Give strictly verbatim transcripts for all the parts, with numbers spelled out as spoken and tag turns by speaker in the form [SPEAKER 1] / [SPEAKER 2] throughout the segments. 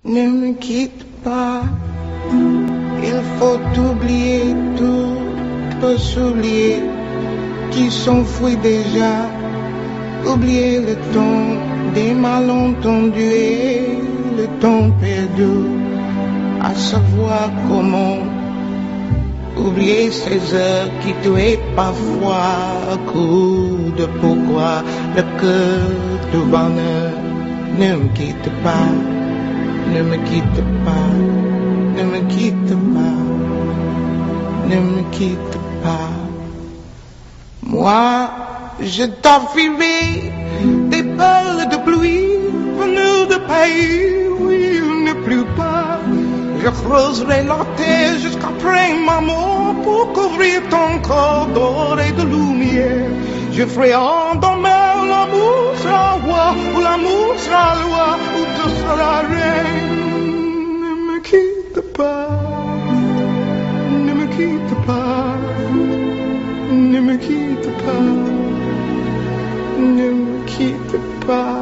[SPEAKER 1] Ne me quitte pas, il faut oublier tout, peut s'oublier, qui s'enfuit déjà. Oublier le temps des malentendus et le temps perdu, à savoir comment oublier ces heures qui tuaient parfois. Coup de pourquoi le cœur du bonheur. Ne me quitte pas, ne me quitte pas, ne me quitte pas, ne me quitte pas. Moi, je t'enfuirai des perles de pluie venues de pays où il ne pleut pas. Je creuserai la terre jusqu'après ma mort pour couvrir ton corps d'or et de lumière. Je ferai en demain l'amour sera roi, ou l'amour sera loi, ou tu seras reine. Ne me quitte pas, ne me quitte pas, ne me quitte pas, ne me quitte pas.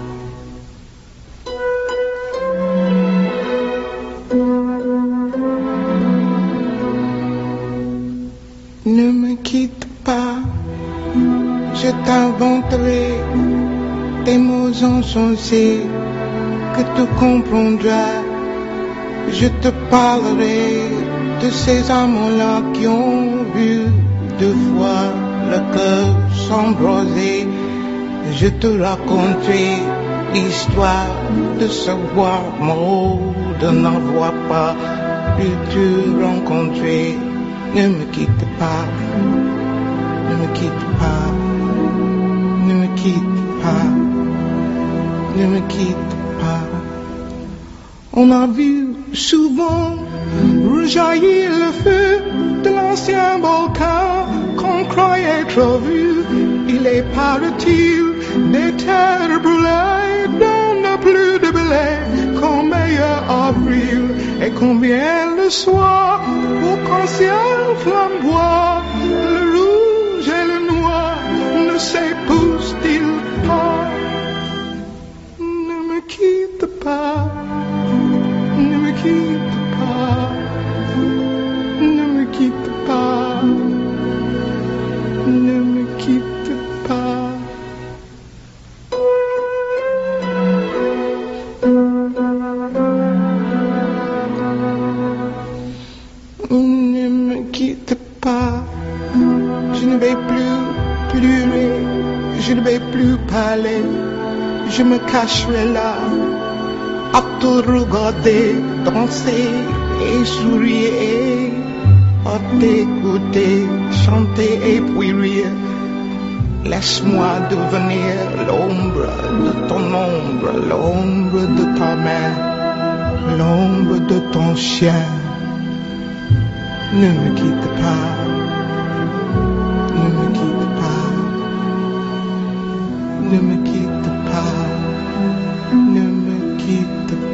[SPEAKER 1] Ne me quitte pas, je t'inventerai des mots insensés que tu comprendras. Je te parlerai de ces amants-là qui ont vu deux fois le cœur s'embraser. Je te raconterai l'histoire de savoir mot, de n'avoir pas pu te rencontrer. Ne me quitte pas, ne me quitte pas, ne me quitte pas, ne me quitte pas. On a vu souvent rejaillir le feu de l'ancien volcan qu'on croyait trop vu. Il est parti des terres brûlées, donne plus de blé qu'en meilleur avril. Et combien le soir, pour qu'un ciel flamboie, le rouge et le noir ne s'épousent-ils pas? Ne me quitte pas, ne me quitte pas, ne me quitte pas, ne me quitte pas. Ne me quitte pas, je ne vais plus pleurer, je ne vais plus parler, je me cacherai là, à te regarder, danser et sourire, à t'écouter, chanter et puis rire. Laisse-moi devenir l'ombre de ton ombre, l'ombre de ta main, l'ombre de ton chien. Ne me quitte pas, ne me quitte pas, ne me quitte pas, ne me quitte pas.